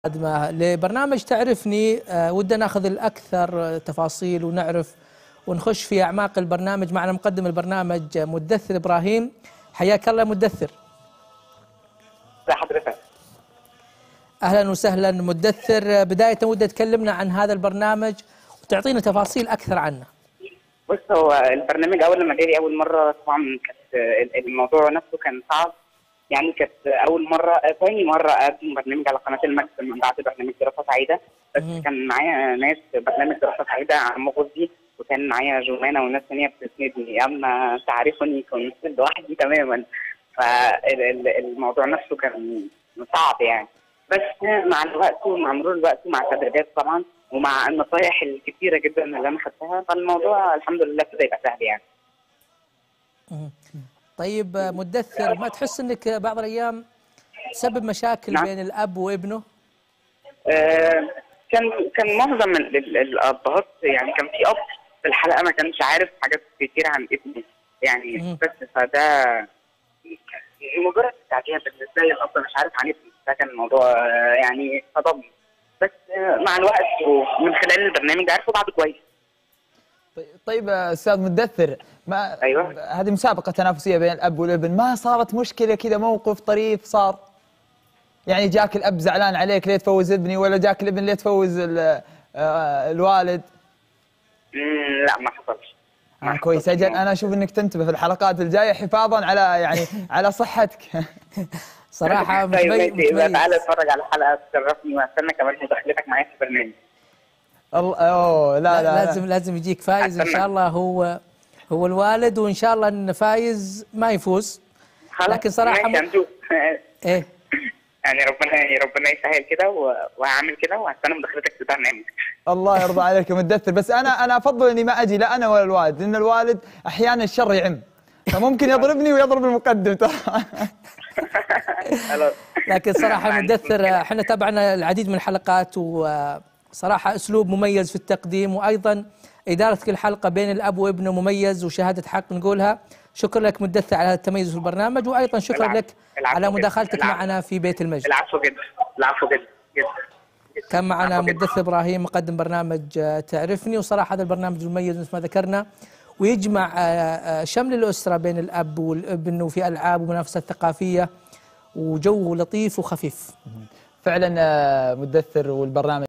قادمة لبرنامج تعرفني. ودنا ناخذ الأكثر تفاصيل ونعرف ونخش في أعماق البرنامج. معنا مقدم البرنامج مدثر إبراهيم. حياك الله مدثر. ازي حضرتك؟ أهلا وسهلا مدثر. بداية ودي تكلمنا عن هذا البرنامج وتعطينا تفاصيل أكثر عنه. بص، هو البرنامج أول لما جالي أول مرة طبعا كانت الموضوع نفسه كان صعب. يعني كانت أول مرة ثاني مرة أقدم برنامج على قناة الماكس من بعد برنامج دراسة سعيدة. بس كان معايا ناس برنامج دراسة سعيدة عن مغزي، وكان معايا جمانة وناس ثانية بتسندني. أما تعرفني كنت لوحدي تماما، فالموضوع نفسه كان صعب يعني. بس مع الوقت ومع مرور الوقت ومع التدريبات طبعا ومع النصايح الكثيرة جدا اللي أنا خدتها، فالموضوع الحمد لله ابتدى يبقى سهل يعني. طيب مدثر، ما تحس انك بعض الايام تسبب مشاكل بين الاب وابنه؟ كان معظم الابهات، يعني كان في اب في الحلقه ما كانش عارف حاجات كتير عن ابنه يعني. بس فده مجرد تعديها بالنسبه لي، الاب مش عارف عن ابنه، ده كان الموضوع يعني صدمني. بس مع الوقت ومن خلال البرنامج عرفوا بعض كويس. طيب استاذ مدثر، ما ايوه، هذه مسابقه تنافسيه بين الاب والابن، ما صارت مشكله كذا، موقف طريف صار؟ يعني جاك الاب زعلان عليك ليه تفوز ابني، ولا جاك الابن ليه تفوز الوالد؟ لا ما حصلش. كويس. اجل انا اشوف انك تنتبه في الحلقات الجايه حفاظا على يعني على صحتك. صراحه متميز. تعال اتفرج على الحلقه، تشرفني واستنى كمان مداخلتك معايا في البرنامج. اوه لا لازم يجيك فايز ان شاء الله. هو الوالد، وان شاء الله ان فايز ما يفوز. لكن صراحه ايه يعني ربنا يسهل كده وهعمل كده وهستنى مداخلتك في البرنامج. الله يرضى عليك يا مدثر. بس انا افضل اني ما اجي، لا انا ولا الوالد، لان الوالد احيانا الشر يعم، فممكن يضربني ويضرب المقدم ترى. لكن صراحه مدثر، احنا تابعنا العديد من الحلقات، وصراحه اسلوب مميز في التقديم، وايضا ادارتك الحلقه بين الاب وابنه مميز وشهاده حق نقولها. شكرا لك مدثر على التميز في البرنامج، وايضا شكرا لك على مداخلتك معنا في بيت المجد. العفو جدا، العفو جدا جدا. كان معنا مدثر ابراهيم مقدم برنامج تعرفني. وصراحه هذا البرنامج مميز مثل ما ذكرنا، ويجمع شمل الاسره بين الاب والابن، وفي العاب ومنافسات ثقافيه وجو لطيف وخفيف. فعلا مدثر، والبرنامج